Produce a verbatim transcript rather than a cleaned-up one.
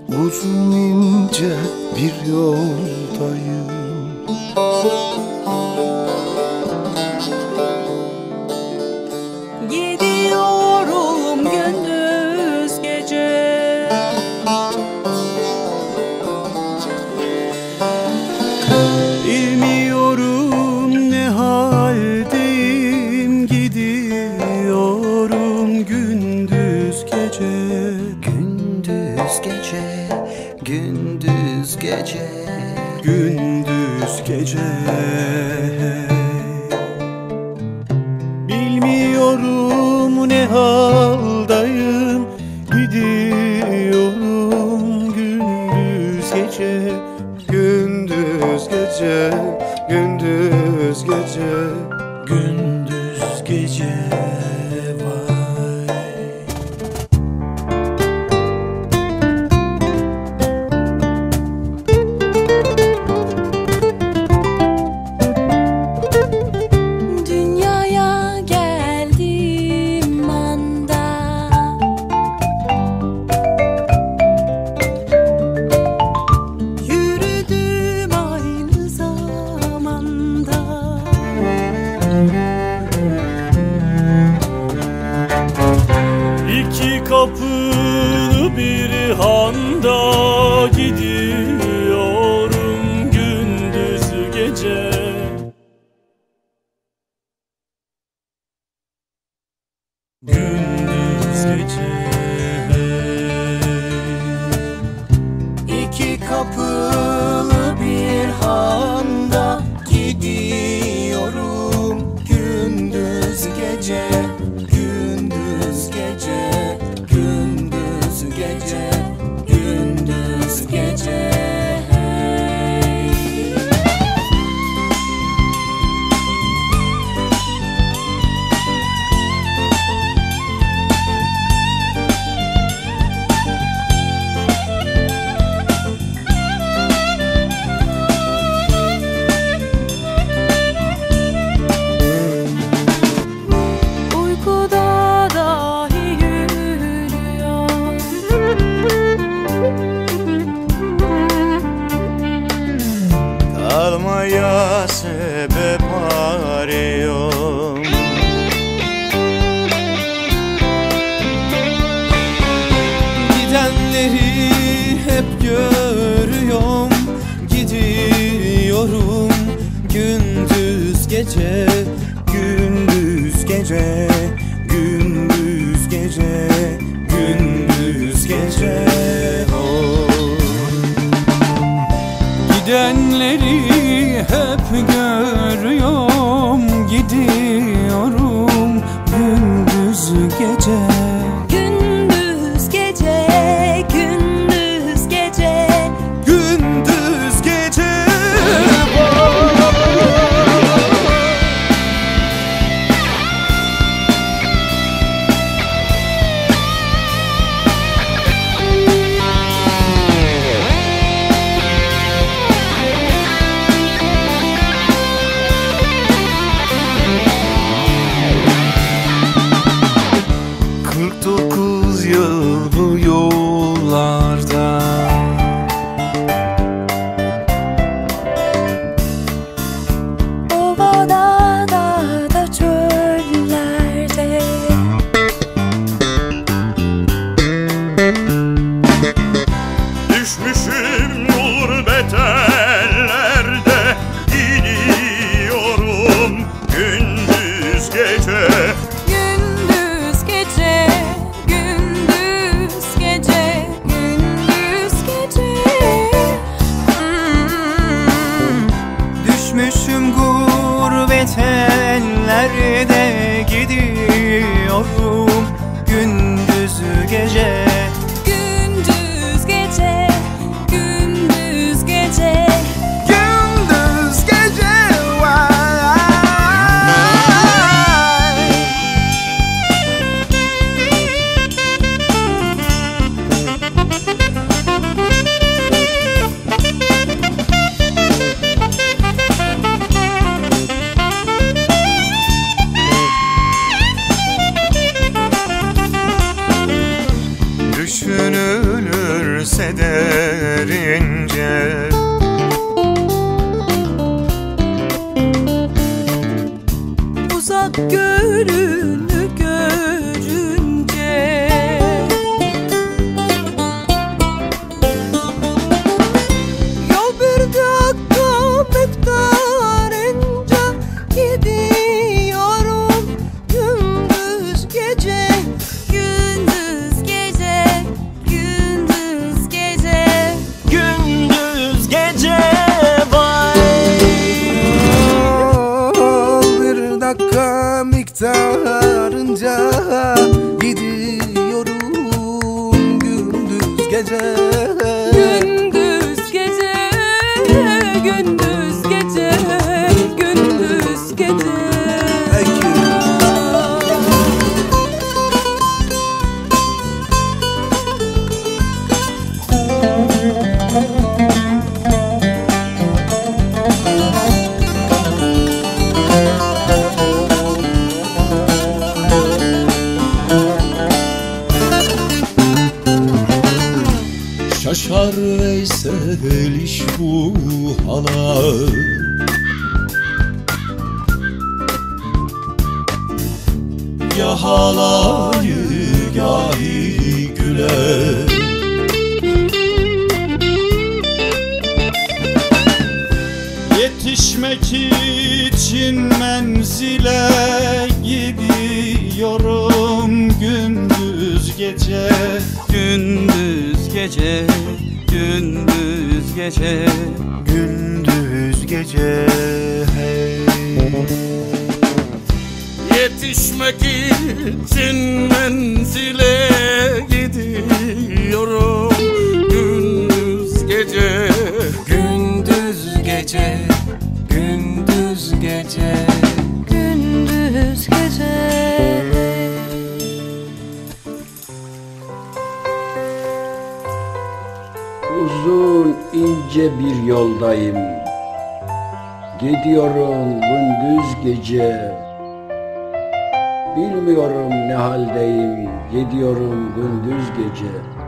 Uzun ince bir yoldayım. Gidiyorum gündüz gece, Bilmiyorum ne haldeyim, gidiyorum gündüz gece. Gündüz gece, gündüz gece, Gündüz gece. Bilmiyorum ne haldayım, gidiyorum gündüz gece. Gündüz gece, gündüz gece, gündüz gece. Vay. dünyaya geldiğim anda yürüdüm aynı zamanda. İki kapılı bir handa gidiyorum gündüz gece. Gündüz gece. iki kapılı bir handa gidiyorum gündüz gece, gündüz gece, gündüz gece, gündüz gece. Uykuda dahi yürüyor, Kalmaya sebep arıyorum. Gidenleri hep görüyorum, gidiyorum gündüz gece, gündüz gece, gündüz gece, gündüz gece. Oh. Gidenleri hep görüyorum, gidiyorum gündüz gece. gündüz gece, gündüz gece. Gündüz gece. kırk dokuz yıl bu yollarda, Ovada, dağda, çöllerde, düşmüşüm gurbet ellerde, gidiyorum gündüz gece. gündüz gece, gündüz gece, gündüz gece. Hmm. Düşmüşüm gurbet ellerde, gidiyorum gündüz gece. Gündüz gece, gündüz gece. kederince. Uzak görünü görünce yol bir dakika miktarınca gidiyorum gündüz gece, gündüz gece, gündüz gece, Gündüz gece vay. Bir dakika miktarınca gidiyorum gündüz gece. gündüz gece, gündüz gece, gündüz gece. Peki. Şaşar Veysel iş bu hala. Ya halayı gahi güle. Yetişmek için menzile gidiyorum gündüz gece. Gündüz gece, gündüz gece, gündüz gece, hey. Yetişmek için menzile gidiyorum gündüz gece. Gündüz gece, gündüz gece. Gündüz gece. Uzun ince bir yoldayım. Gidiyorum gündüz gece. Bilmiyorum ne haldeyim. Gidiyorum gündüz gece.